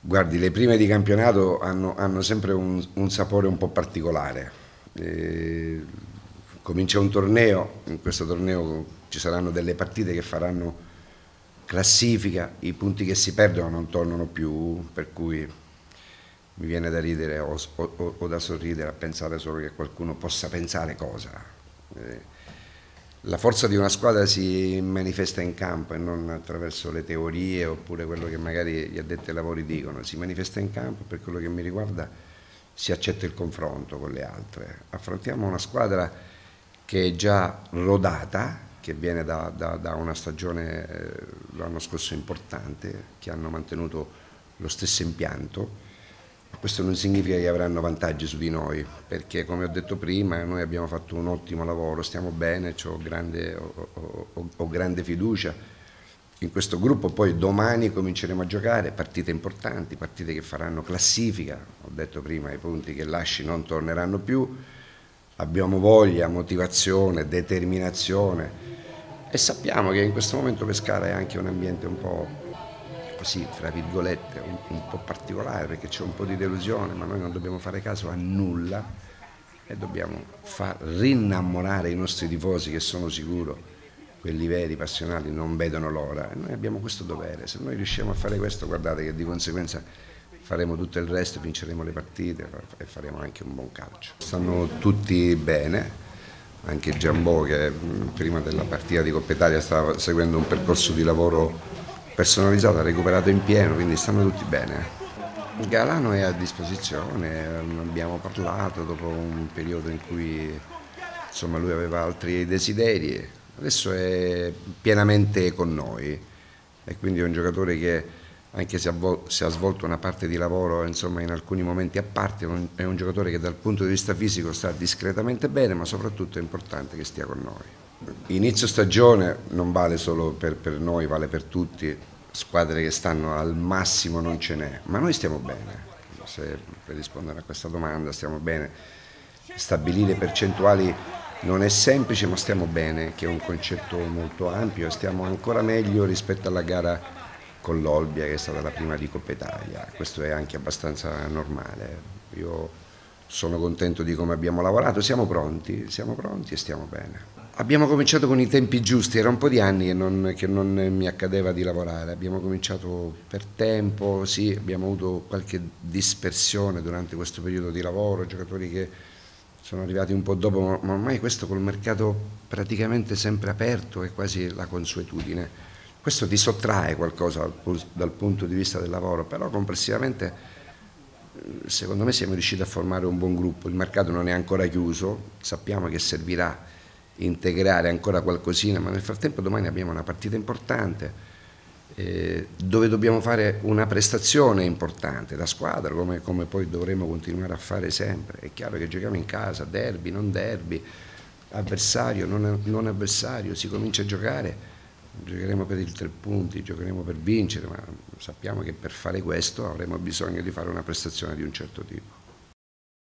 Guardi, le prime di campionato hanno sempre un sapore un po' particolare. Comincia un torneo, in questo torneo ci saranno delle partite che faranno classifica, i punti che si perdono non tornano più, per cui mi viene da ridere o da sorridere a pensare solo che qualcuno possa pensare cosa. La forza di una squadra si manifesta in campo e non attraverso le teorie oppure quello che magari gli addetti ai lavori dicono, si manifesta in campo. Per quello che mi riguarda si accetta il confronto con le altre. Affrontiamo una squadra che è già rodata, che viene da una stagione l'anno scorso importante, che hanno mantenuto lo stesso impianto. Questo non significa che avranno vantaggi su di noi, perché come ho detto prima noi abbiamo fatto un ottimo lavoro, stiamo bene, ho grande fiducia in questo gruppo. Poi domani cominceremo a giocare partite importanti, partite che faranno classifica. Ho detto prima, i punti che lasci non torneranno più. Abbiamo voglia, motivazione, determinazione e sappiamo che in questo momento Pescara è anche un ambiente un po' così, fra virgolette, un po' particolare, perché c'è un po' di delusione, ma noi non dobbiamo fare caso a nulla e dobbiamo far rinnamorare i nostri tifosi, che sono sicuro, quelli veri, passionali, non vedono l'ora. E noi abbiamo questo dovere. Se noi riusciamo a fare questo, guardate che di conseguenza faremo tutto il resto, vinceremo le partite e faremo anche un buon calcio. Stanno tutti bene, anche Giambò che prima della partita di Coppa Italia stava seguendo un percorso di lavoro personalizzato, ha recuperato in pieno, quindi stanno tutti bene. Galano è a disposizione, abbiamo parlato dopo un periodo in cui insomma, lui aveva altri desideri, adesso è pienamente con noi e quindi è un giocatore che anche se ha svolto una parte di lavoro insomma, in alcuni momenti a parte, è un giocatore che dal punto di vista fisico sta discretamente bene, ma soprattutto è importante che stia con noi. Inizio stagione non vale solo per noi, vale per tutti, squadre che stanno al massimo non ce n'è, ma noi stiamo bene, se per rispondere a questa domanda stiamo bene, stabilire percentuali non è semplice ma stiamo bene, che è un concetto molto ampio, e stiamo ancora meglio rispetto alla gara con l'Olbia che è stata la prima di Coppa Italia, questo è anche abbastanza normale, io sono contento di come abbiamo lavorato, siamo pronti e stiamo bene. Abbiamo cominciato con i tempi giusti, era un po' di anni che non mi accadeva di lavorare, abbiamo cominciato per tempo, sì, abbiamo avuto qualche dispersione durante questo periodo di lavoro, giocatori che sono arrivati un po' dopo, ma ormai questo col mercato praticamente sempre aperto è quasi la consuetudine. Questo ti sottrae qualcosa dal punto di vista del lavoro, però complessivamente secondo me siamo riusciti a formare un buon gruppo, il mercato non è ancora chiuso, sappiamo che servirà integrare ancora qualcosina, ma nel frattempo domani abbiamo una partita importante dove dobbiamo fare una prestazione importante da squadra, come poi dovremo continuare a fare sempre. È chiaro che giochiamo in casa, derby, non derby, avversario, non avversario, si comincia a giocare, giocheremo per i 3 punti, giocheremo per vincere, ma sappiamo che per fare questo avremo bisogno di fare una prestazione di un certo tipo.